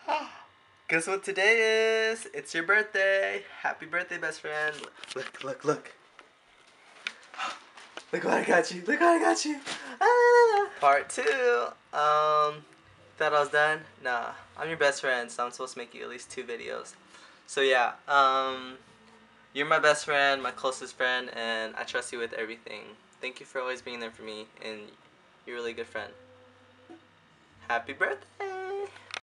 Guess what today is? It's your birthday. Happy birthday, best friend. Look, look, look. Look what I got you. Look what I got you. Ah. Part 2. Thought I was done? Nah. I'm your best friend, so I'm supposed to make you at least 2 videos. So yeah, you're my best friend, my closest friend, and I trust you with everything. Thank you for always being there for me, and you're a really good friend. Happy birthday!